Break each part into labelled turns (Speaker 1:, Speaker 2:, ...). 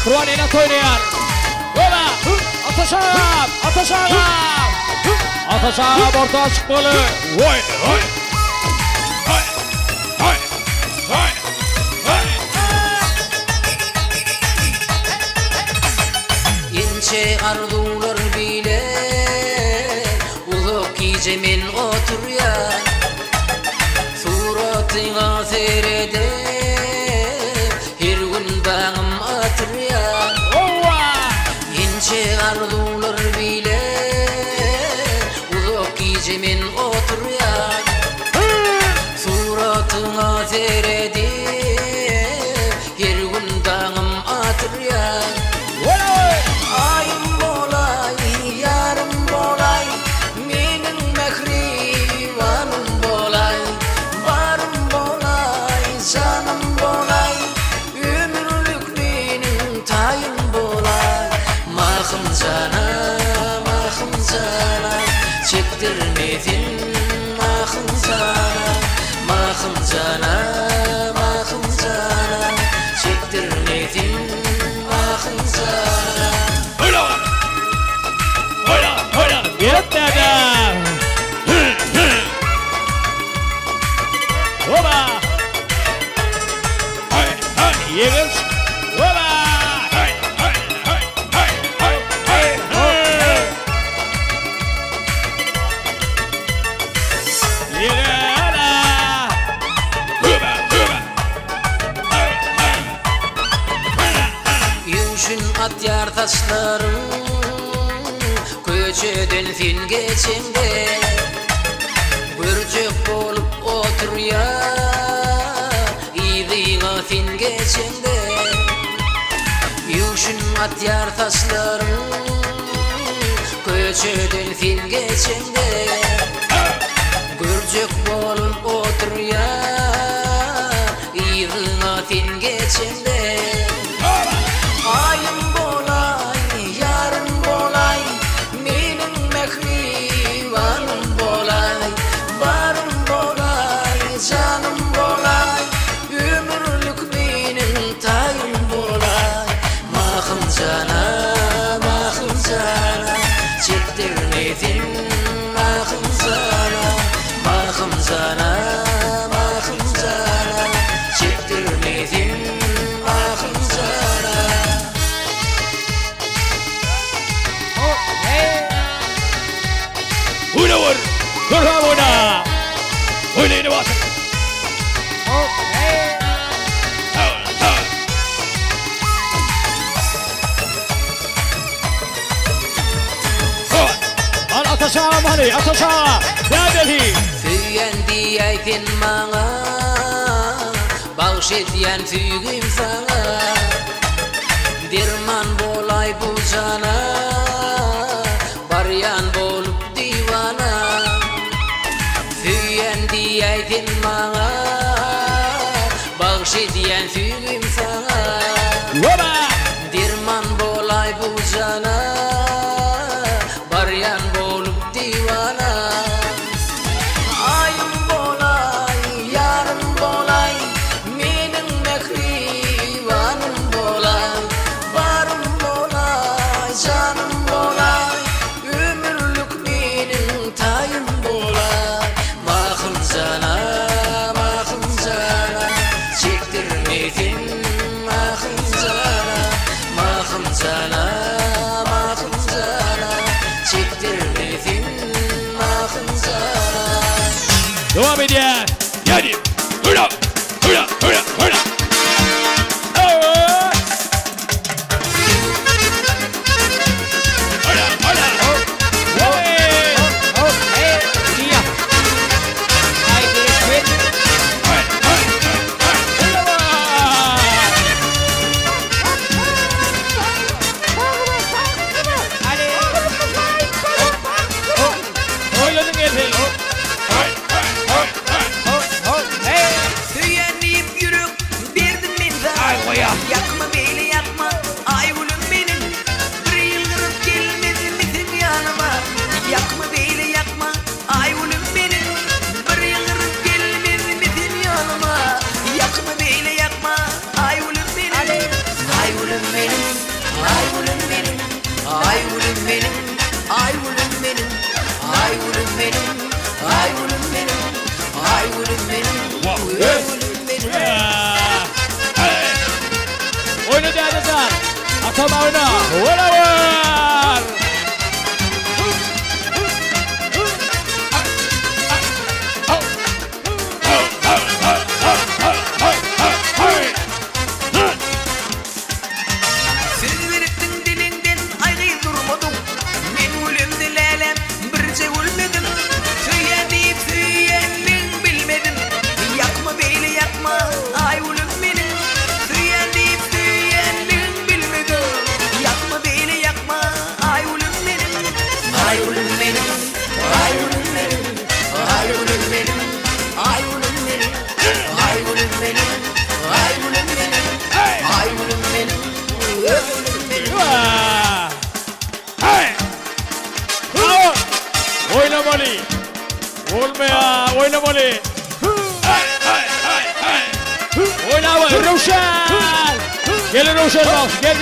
Speaker 1: Ruanina oynayan. Ola. Ataşağım. Ataşağım. Ataşağım orta çıkmalı. Vay.
Speaker 2: İnce arzular bile uzak gecemin otur ya. Suratına seyrede her gün bağım atır ya. İnce arzular bile uzak gecemin otur ya. Suratına seyrede her gün bağım atır ya. Ayım bolay, yarım bolay, menin mehribanım bolay, varım bolay, canım bolay, ömürlük menin tayım bolay. Mahım cana, çektirmedin mahım cana, çektirmedin mahım cana.
Speaker 1: Yeter. Oba. Yeriz. Oba.
Speaker 2: Yuşun at yar taşlarım köçeden fin geçende Börcek bolup otur ya İdiğine fin geçende Yuşun at yar taşlarım köçeden fin geçende Börcek bolup otur ya İdiğine fin geçende Ayım bolay, yarım bolay, menin mehribanım bolay, varım bolay, canım bolay, ömürlük menin tayım bolay. Mahım cana, çektirmedin mahım cana, çektirmedin mahım cana.
Speaker 1: Una var. Kurha buna. Oynayın bak. Al ataşağım hani ataşağı. Nerede?
Speaker 2: Füyen diyeydin bana, bağışlayan fügüm sana. Derman bolay bu cana, baryan bolup divana. Füyen diyeydin bana, bağışlayan fügüm sana. Derman bolay bu cana, baryan bolup divana. Ayım bolay, yarım bolay, menin mehribanım bolay, varım bolay, canım bolay, ömürlük menin tayım bolay. Mahım cana, çektirmedin mahım cana, çektirmedin mahım cana.
Speaker 1: Devam edin. Yani. Hıra.
Speaker 2: ölüm benim.
Speaker 1: Oyna dede sen. Atama oyna. Oyna var.
Speaker 2: Sen verettin dilinden ayrı durmadım. Ben ölümde lelem birce ölmedim. Söyle deyip söyleyen bilmedim. Yakma beni yakma ay ölüm benim. Söyle deyip söyleyen bilmedim. Yakma beni yakma ay ölüm benim. Ay ölüm benim. Ay ölüm benim. Ay ölüm benim. Ay ölüm benim. Ay ölüm benim. Ay ölüm benim. Ay ölüm benim. Ölüm benim.
Speaker 1: Hey! Oynamalı. Olmaya oynamalı. Oynama Ruşen. Gelin Ruşen bak. Gel.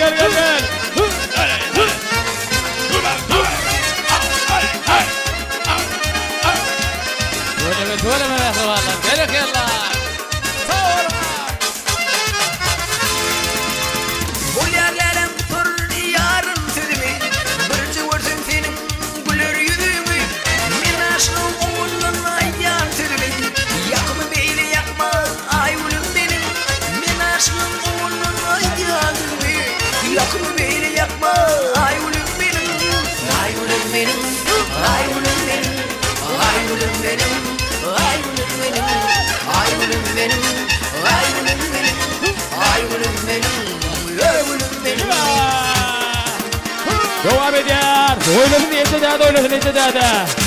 Speaker 1: Söyleme ya zavallar. Gerek yalla.
Speaker 2: Bu yerlerim tur yarın sözümü. Birce görsün senin güler yüzümü. Min aşkım oğluna yan sözümü. Yakma beni yakma ay ölüm benim. Min aşkım oğluna yan sözümü. Yakma beni yakma ay ölüm benim. Ay ölüm benim. Ay ölüm benim. Ay ölüm benim. Ay ölüm benim. Ay ölüm benim. Ay ölüm benim. Ay ölüm benim. Ölüm benim.
Speaker 1: Devam eder. Oynasın neyse daha da oynasın neyse daha da.